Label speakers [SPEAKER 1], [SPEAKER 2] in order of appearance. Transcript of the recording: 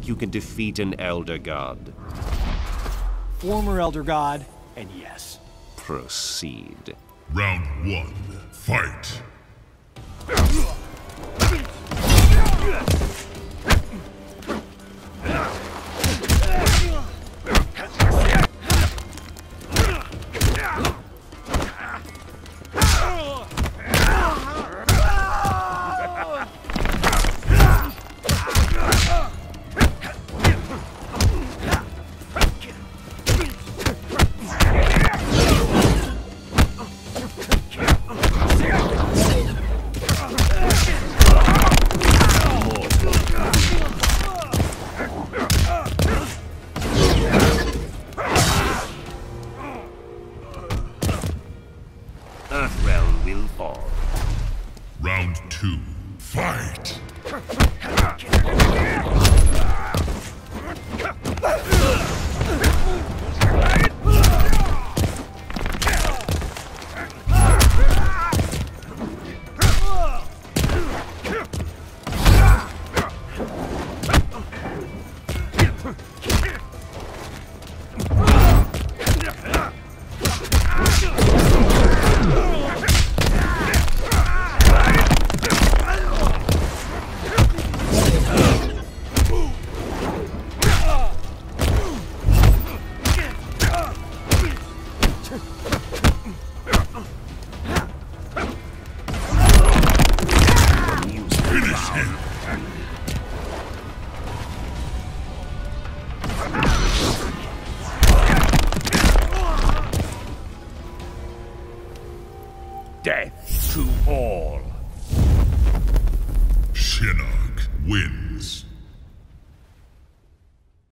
[SPEAKER 1] you can defeat an Elder God?
[SPEAKER 2] Former Elder God, and yes.
[SPEAKER 1] Proceed.
[SPEAKER 3] Round 1, fight!
[SPEAKER 1] Earthrealm will fall.
[SPEAKER 3] Round 2, fight! Finish him!
[SPEAKER 1] Death to all.
[SPEAKER 3] Shinnok wins.